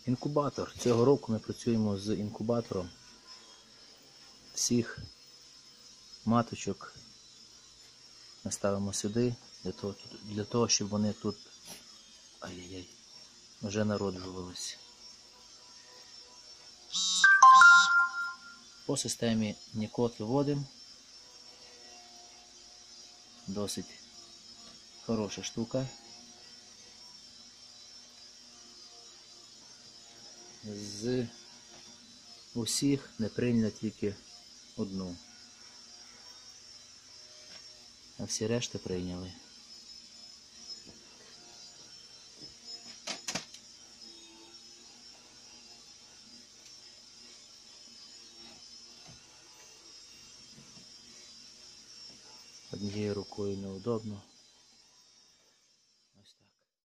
Інкубатор. Цього року ми працюємо з інкубатором. Всіх маточок ми ставимо сюди, для того щоб вони тут вже народжувалися. По системі Нікот виводимо. Досить хороша штука. З усіх не прийняли тільки одну, а всі решти прийняли. Однією рукою неудобно.